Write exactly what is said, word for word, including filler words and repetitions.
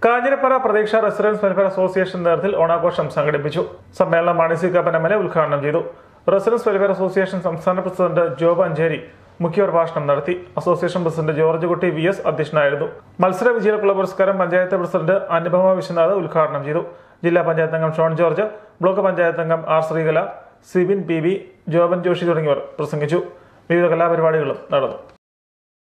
കാഞ്ഞിരപ്പറ പ്രതീക്ഷ residence welfare association നേതൃത്വത്തിൽ ഓണാഘോഷം സംഘടിപ്പിച്ചു. സമ്മേളനം മാണി കപ്പനമല ഉദ്ഘാടനം ചെയ്തു. റെസിഡൻസ് വെൽഫെയർ അസോസിയേഷൻ സംസ്ഥാന പ്രസിഡന്റ് ജോബ് അഞ്ചേരി മുഖ്യപ്രഭാഷണം നടത്തി. Association president George Kutty V S അധ്യക്ഷനായിരുന്നു. മത്സര വിജയക്കുള്ള പുരസ്കാരം പഞ്ചായത്ത് പ്രസിഡന്റ് അനുപമ വിശ്വനാഥ് ഉദ്ഘാടനം ചെയ്തു. ജില്ലാ പഞ്ചായത്ത് അംഗം ഷോൺ ജോർജ്, ബ്ലോക്ക് പഞ്ചായത്ത് അംഗം R Sreekala, Sibin P B, Joban Joshi തുടങ്ങിയവർ പ്രസംഗിച്ചു. വിവിധ കലാപരിപാടികളും നടന്നു.